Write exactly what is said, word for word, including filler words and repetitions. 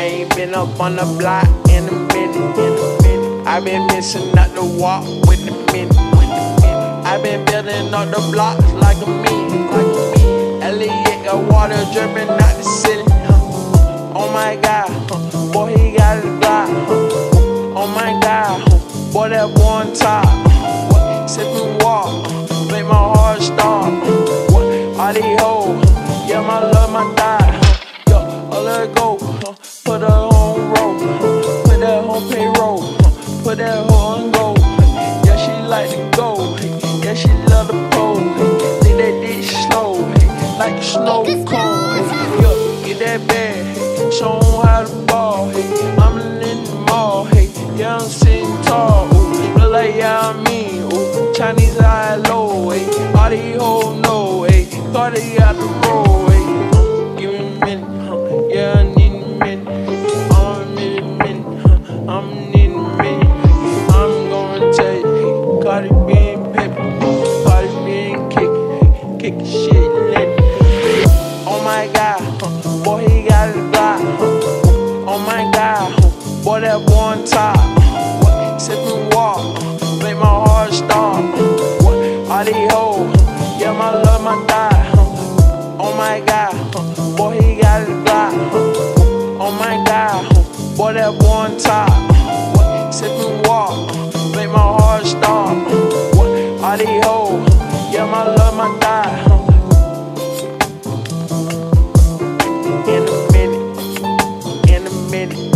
ain't been up on the block in a minute, in a minute. I been missing out the walk with the minute, with the minute. I been building up the blocks like a minute, like a minute. Elliot got water dripping out the ceiling. Oh my God, boy he got a Glock. Oh my God, boy that boy on top. Sippin' walk, make my heart stop. All these hoes, yeah my love my die. Yo, I let her go, put her on roll, put that on payroll, put that hoe on go. Yeah she like to go, yeah she love the pole. Think that dick slow, like a snow cone. Yo, get that bag, show 'em how to ball. I'm in the mall, hey, yeah I'm sitting tall. Look like yeah I mean, ooh, Chinese high low, hey. All these hoes know, hey, thought they got the roll, hey. Give me a minute, huh? Yeah I need a minute. I'm in a minute, huh? I'm in a minute. I'm gonna tell you, hey, Cardi B and Pepper, Cardi B and Kick, Kick shit lit. Oh my God, huh? Boy he got a Glock. Oh my God, huh? Boy that boy on top. Sippin' walk, make my heart stop. All these hoes, yeah my love my die. Oh my God, boy he got a Glock. Oh my God, boy that boy on top. Sippin' walk, make my heart stop. All these hoes, yeah my love my die. In a minute, in a minute.